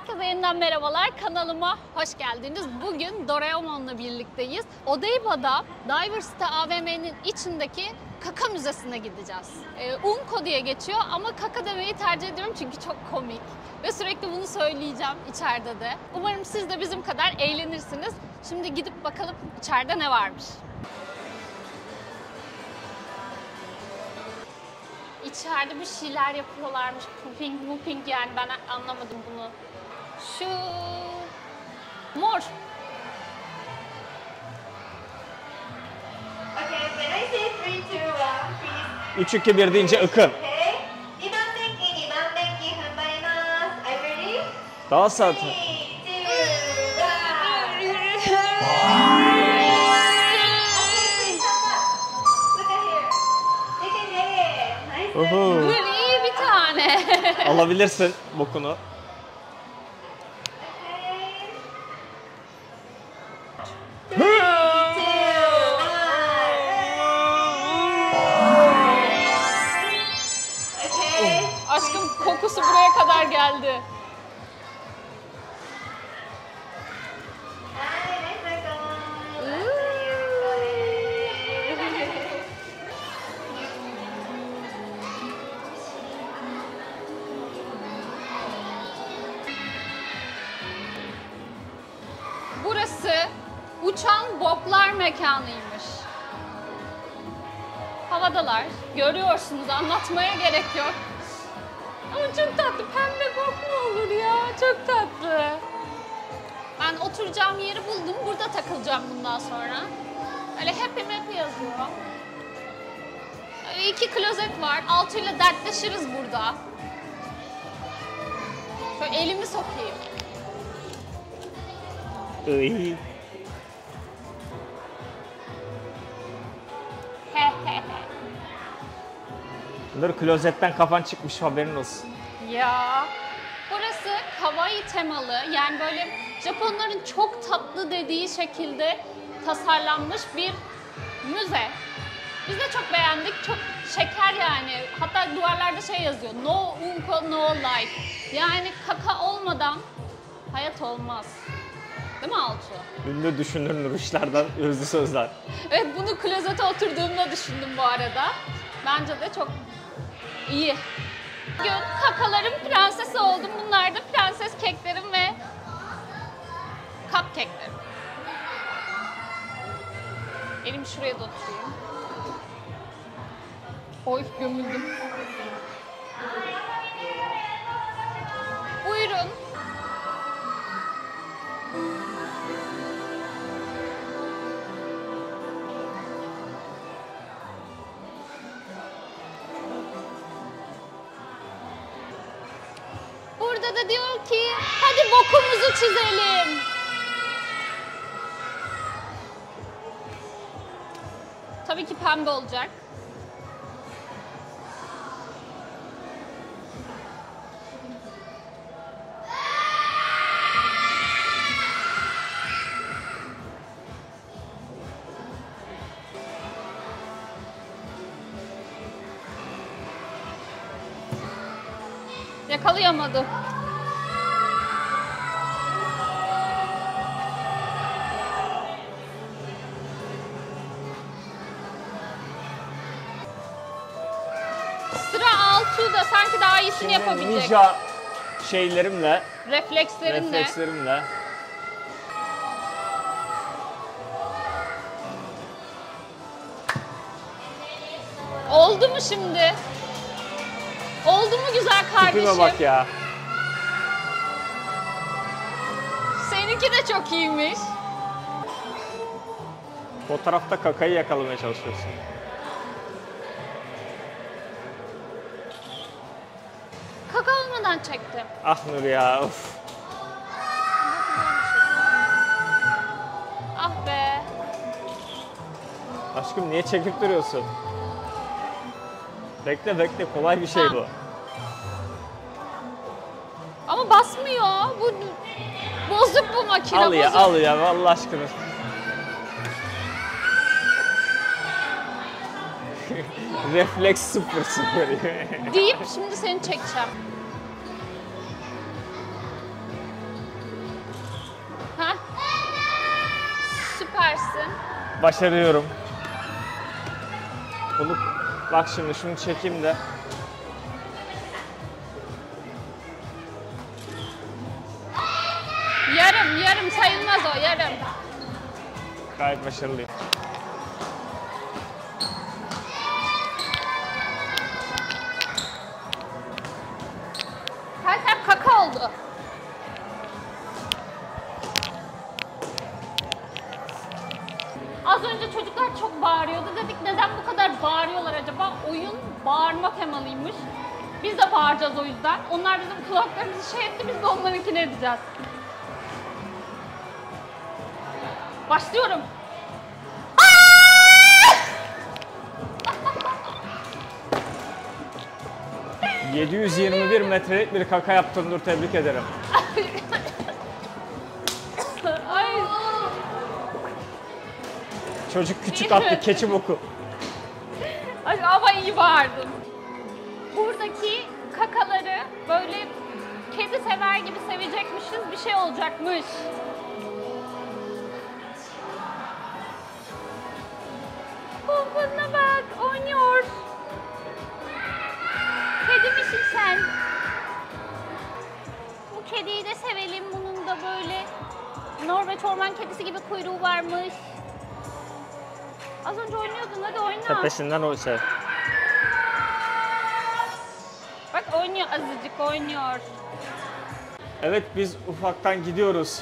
Herkese yeniden merhabalar, kanalıma hoş geldiniz. Bugün Doraemon'la birlikteyiz. Odeiba'da Diver City AVM'nin içindeki Kaka Müzesi'ne gideceğiz. Unko diye geçiyor ama Kaka demeyi tercih ediyorum çünkü çok komik. Ve sürekli bunu söyleyeceğim içeride de. Umarım siz de bizim kadar eğlenirsiniz. Şimdi gidip bakalım içeride ne varmış. İçeride bir şeyler yapıyorlarmış. Pooping yani ben anlamadım bunu. Şu mor. Okay, when I say 3, 2, 1, please. 3, 2, 1 deyince ıkın. Okay. 2番電気踏ん張ります。Are you ready? Daha saat. 3, 2, 1. Look at here. You can get it. Nice. Uhu. Gri bir tane. Alabilirsin bokunu. Aşkım kokusu buraya kadar geldi. Burası uçan boklar mekanıymış. Havadalar. Görüyorsunuz, anlatmaya gerek yok. Ama çok tatlı. Pembe bok mu olur ya? Çok tatlı. Ben oturacağım yeri buldum. Burada takılacağım bundan sonra. Öyle happy yazıyor. Öyle 2 klozet var. Altıyla dertleşiriz burada. Şöyle elimi sokayım. Iy. Dur, klozetten kafan çıkmış, haberin olsun. Ya. Burası kawaii temalı, yani böyle Japonların çok tatlı dediği şekilde tasarlanmış bir müze. Biz de çok beğendik, çok şeker yani. Hatta duvarlarda şey yazıyor, no unko no life. Yani kaka olmadan hayat olmaz. Değil mi Altuğ? Ünlü düşünür Nurişlerden özlü sözler. Evet, bunu klozete oturduğumda düşündüm bu arada. Bence de çok iyi. Bugün kakaların prensesi oldum. Bunlar da prenses keklerim ve cupcake'lerim. Elimi şuraya da oturayım. Oy, gömüldüm. Buyurun. Burada da diyor ki, hadi bokumuzu çizelim. Tabii ki pembe olacak. Yakalayamadım. Sıra Altuğ'da, sanki daha iyisini yapabilecek. Ninja şeylerimle, Reflekslerimle. Oldu mu şimdi? Oldu mu güzel kardeşim? tipime bak ya. Seninki de çok iyiymiş. Fotoğrafta kakayı yakalamaya çalışıyorsun. Kaka olmadan çektim. Ah Nur ya, of. Ah be. Aşkım niye çekip duruyorsun? Bekle, kolay bir şey bu. Ama basmıyor. Bu bozuk bu makine. Al ya vallahi aşkına. Refleks 0-0. Deyip şimdi seni çekeceğim. Başarıyorum. Bunu bak şimdi şunu çekeyim de. Yarım sayılmaz o, yarım. Gayet başarılıyım. Her kaka oldu. Az önce çocuklar çok bağırıyordu. Dedik neden bu kadar bağırıyorlar acaba? Oyun bağırma temalıymış. Biz de bağıracağız o yüzden. Onlar bizim kulaklarımızı şey etti, biz de onlarınkini edeceğiz. Başlıyorum. 721 metrelik bir kaka yaptın Nur, tebrik ederim. Ay. Çocuk küçük attı keçi boku. Ay, ama iyi bağırdın. Buradaki kakaları böyle kedi sever gibi sevecekmişiz, bir şey olacakmış. Pompona bak, oynuyor. Kedi misin sen? Bu kediyi de sevelim. Bunun da böyle Norveç orman kedisi gibi kuyruğu varmış. Az önce oynuyordun, hadi oyna. Tepesinden o şey. Bak oynuyor, azıcık oynuyor. Evet, biz ufaktan gidiyoruz.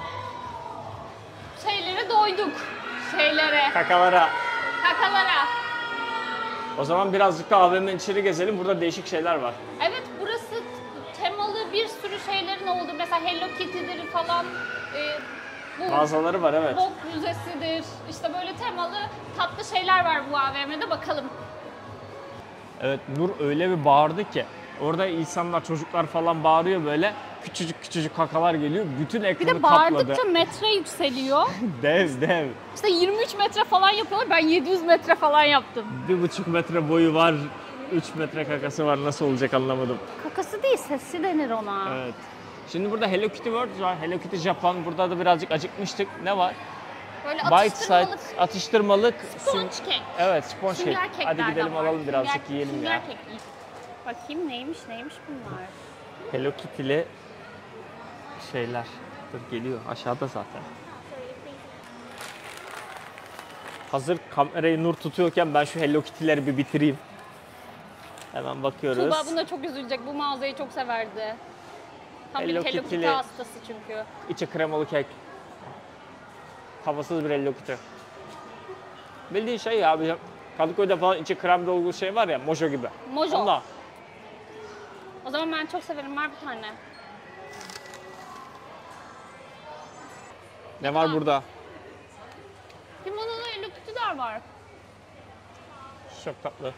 Şeylere doyduk. Şeylere, Kakalara. kakalara. O zaman birazcık da AVM'nin içeri gezelim. Burada değişik şeyler var. Evet, burası temalı bir sürü şeylerin olduğu. Mesela Hello Kitty'dir falan. Bu Mağazaları var, evet. Bok müzesidir. İşte böyle temalı tatlı şeyler var bu AVM'de, bakalım. Evet, Nur öyle bir bağırdı ki. Orada insanlar, çocuklar falan bağırıyor böyle. Küçücük küçücük kakalar geliyor. Bütün Bir ekranı de kapladı. bağırdıkça metre yükseliyor. Dev. İşte 23 metre falan yapıyorlar. Ben 700 metre falan yaptım. 1,5 metre boyu var. 3 metre kakası var. Nasıl olacak anlamadım. Kakası değil, sesi denir ona. Evet. Şimdi burada Hello Kitty World var. Hello Kitty Japan. Burada da birazcık acıkmıştık. Ne var? Böyle Bite atıştırmalık size, atıştırmalık. sponge cake. Evet, sponge Sünger cake. kekler Hadi gidelim de var. alalım birazcık Sünger- yiyelim sünger ya. kek yiyeyim. Bakayım neymiş bunlar. Hello Kitty'li şeyler. Dur, geliyor. Aşağıda zaten. Hazır kamerayı Nur tutuyorken ben şu Hello Kitty'leri bir bitireyim. Hemen bakıyoruz. Tuğba buna çok üzülecek. Bu mağazayı çok severdi. Tam bir Hello Hello Kitty Kitty'li- hastası çünkü. İçi kremalı kek. Havasız bir Hello Kitty. Bildiğin şey ya, bizim Kadıköy'de falan içi krem dolgu şey var ya, Mojo gibi. Mojo. Ondan. O zaman ben çok severim. Var bir tane. Ne var burada? Limonlu Hello Kitty'ler var. Çok tatlı.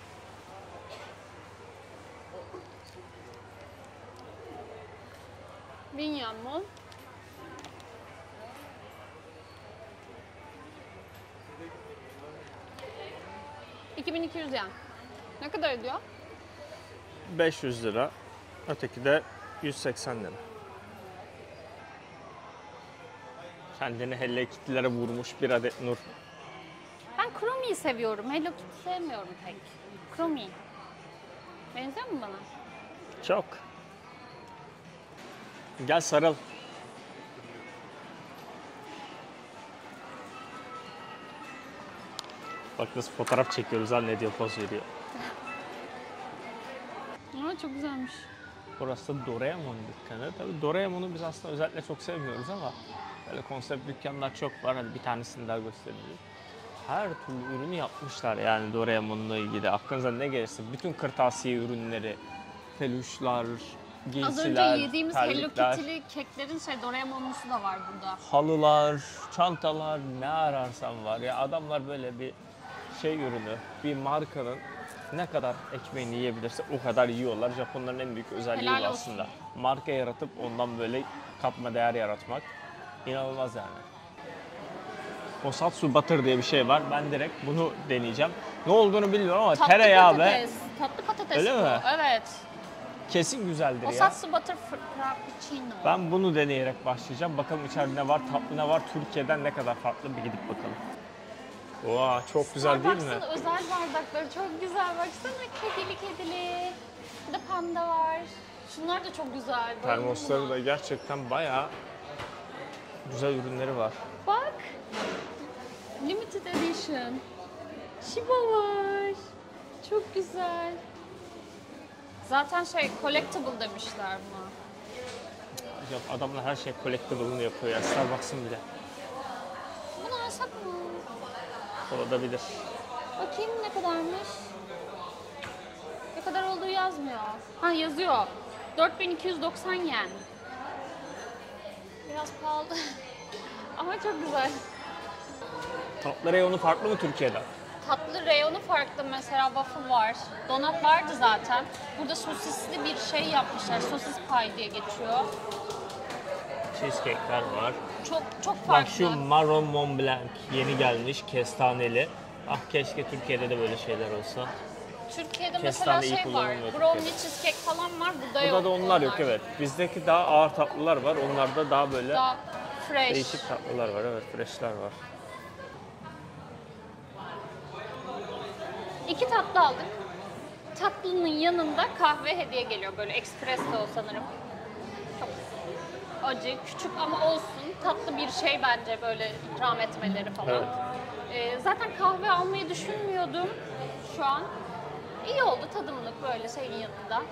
Binyan mı? $2200 yen. Ne kadar ediyor? 500 lira. Öteki de 180 lira. Kendini Hello Kitty'lere vurmuş bir adet Nur. Ben Chrome'yi seviyorum. Hello Kitty sevmiyorum pek. Chromie. Benziyor mu bana? Çok. Gel sarıl. Bak nasıl fotoğraf çekiyoruz, zannediyor, poz veriyor. Aa, çok güzelmiş. Burası Doraemon dükkanı. Tabii Doraemon'u biz aslında özellikle çok sevmiyoruz ama böyle konsept dükkanlar çok var. Hadi bir tanesini daha göstereyim. Her türlü ürünü yapmışlar yani Doraemon'la ilgili. Aklınıza ne gelirse bütün kırtasiye ürünleri, peluşlar, giysiler, Az önce yediğimiz Hello terlikler, Kitty'li keklerin Doraemon'lusu da var burada. halılar, çantalar, ne ararsan var. Ya adamlar böyle bir şey ürünü, bir markanın ne kadar ekmeğini yiyebilirse o kadar yiyorlar. Japonların en büyük özelliği Helal bu olsun. aslında. Marka yaratıp ondan böyle katma değer yaratmak. İnanılmaz yani. Osatsu Butter diye bir şey var. Ben direkt bunu deneyeceğim. Ne olduğunu bilmiyorum ama tereyağı ve Tatlı patates Öyle bu. mi? Evet. kesin güzeldir ya. Osatsu Butter Frappuccino. Ben bunu deneyerek başlayacağım. Bakalım içeride ne var, tatlı ne var, Türkiye'den ne kadar farklı, bir gidip bakalım. Oha, çok güzel değil mi? Starbucks'ın özel bardakları çok güzel. Baksana kedili. Bir de panda var. Şunlar da çok güzel. Termosları da gerçekten bayağı güzel ürünleri var. Bak. Limited Edition. Shiba var. Çok güzel. Zaten collectible demişler buna. Ya adamlar her şey collectible'ını yapıyor ya. Starbucks'ın bile. Bunu alsak mı? Olabilir. Bakayım ne kadarmış. Ne kadar olduğu yazmıyor. Ha yazıyor. 4290 yen. Biraz pahalı. Ama çok güzel. Tatlı reyonu farklı mı Türkiye'den? Tatlı reyonu farklı, mesela waffle var. Donat vardı zaten. Burada sosisli bir şey yapmışlar. Sosis pie diye geçiyor. Cheesecake'ler var. Çok Bak farklı. şu Marron Mont Blanc yeni gelmiş, kestaneli. Ah keşke Türkiye'de de böyle şeyler olsa. Türkiye'de Kestane mesela iyi şey var. kullanılmıyor Brownie Türkiye'de. cheesecake falan var. Burada yok. Burada da onlar yok, evet. Bizdeki daha ağır tatlılar var. Onlarda daha böyle Daha fresh. değişik tatlılar var. Evet, freshler var. 2 tatlı aldık. Tatlının yanında kahve hediye geliyor. Böyle espresso sanırım. Çok acı, küçük ama olsun. Tatlı bir şey bence böyle ikram etmeleri falan. Evet. Zaten kahve almayı düşünmüyordum şu an. İyi oldu, tadımlık böyle şeyin yanında.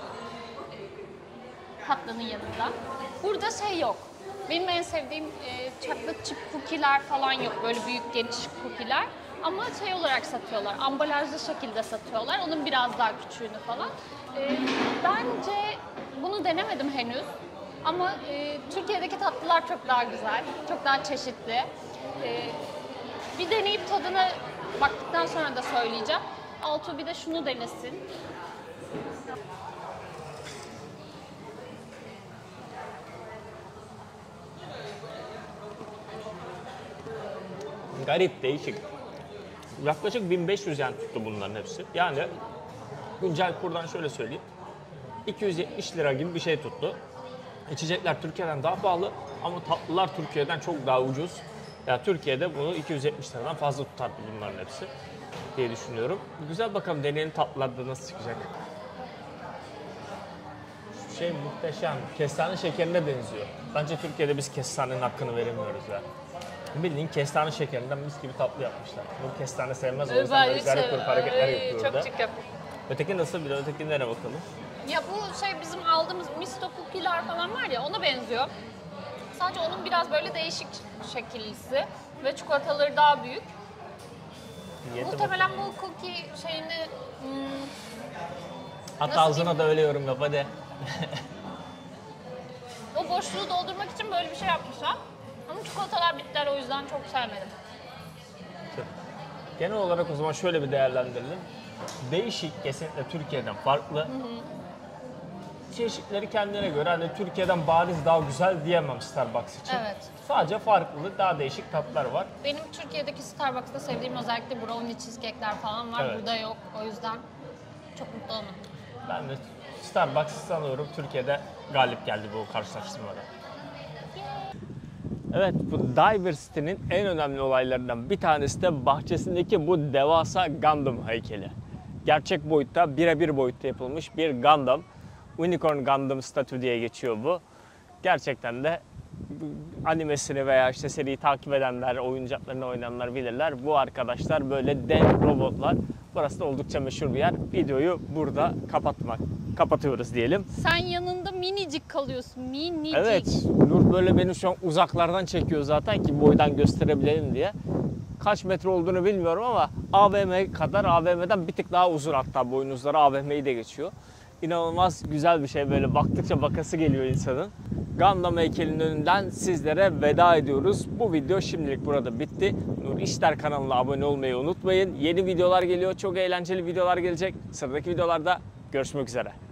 Tatlının yanında. Burada yok. Benim en sevdiğim chocolate chip cookie'ler falan yok. Böyle büyük geniş cookie'ler. Ama olarak satıyorlar. Ambalajlı şekilde satıyorlar. Onun biraz daha küçüğünü falan. Bence bunu denemedim henüz. Ama Türkiye'deki tatlılar çok daha güzel. Çok daha çeşitli. Bir deneyip tadına baktıktan sonra da söyleyeceğim. Altuğ bir de şunu denesin. Garip, değişik. Yaklaşık 1500 yen tuttu bunların hepsi. Yani güncel kurdan şöyle söyleyeyim. 270 lira gibi bir şey tuttu. İçecekler Türkiye'den daha pahalı ama tatlılar Türkiye'den çok daha ucuz. Yani Türkiye'de bunu 270 liradan fazla tutardı bunların hepsi diye düşünüyorum. Güzel, bakalım deneyelim tatlılarda nasıl çıkacak. Şu şey muhteşem. Kestane şekerine benziyor. Bence Türkiye'de biz kestanenin hakkını veremiyoruz ya. Bildiğin kestane şekerinden mis gibi tatlı yapmışlar. Bu kestane sevmez, o yüzden böyle garip garip hareketler yapıyor Çok orada. çıkık. Öteki nasıl, bir de ötekilere bakalım. Ya bu bizim aldığımız misto cookie'ler falan var ya, ona benziyor. Sadece onun biraz böyle değişik şekillisi ve çikolataları daha büyük. Muhtemelen bu cookie şeyini Hatta nasıl ağzına da öyle yorum yap hadi. o boşluğu doldurmak için böyle bir şey yapmışlar. Ama çikolatalar bittiler, o yüzden çok sevmedim. Genel olarak o zaman şöyle bir değerlendirelim. Değişik, kesinlikle Türkiye'den farklı. Çeşitleri kendine göre, hani Türkiye'den bariz daha güzel diyemem Starbucks için. Evet. Sadece farklı, daha değişik tatlar var. Benim Türkiye'deki Starbucks'ta sevdiğim özellikle brownie cheesecake'ler falan var. Evet. Burada yok. O yüzden çok mutlu oldum. Ben de Starbucks sanıyorum Türkiye'de galip geldi bu karşılaştırmada. Evet, bu Diversity'nin en önemli olaylarından bir tanesi de bahçesindeki bu devasa Gundam heykeli. Gerçek boyutta, birebir boyutta yapılmış bir Gundam. Unicorn Gundam statü diye geçiyor bu. Gerçekten de animesini veya işte seriyi takip edenler, oyuncaklarını oynayanlar bilirler. Bu arkadaşlar böyle dev robotlar. Burası da oldukça meşhur bir yer. Videoyu burada kapatıyoruz diyelim. Sen yanında minicik kalıyorsun. Minicik. Evet, Nur böyle beni şu an uzaklardan çekiyor zaten ki boydan gösterebilelim diye. Kaç metre olduğunu bilmiyorum ama AVM kadar, AVM'den bir tık daha uzun, hatta boynuzları AVM'yi de geçiyor. İnanılmaz güzel bir şey, böyle baktıkça bakası geliyor insanın. Gundam heykelinin önünden sizlere veda ediyoruz. Bu video şimdilik burada bitti. Nur İşler kanalına abone olmayı unutmayın. Yeni videolar geliyor, çok eğlenceli videolar gelecek. Sıradaki videolarda görüşmek üzere.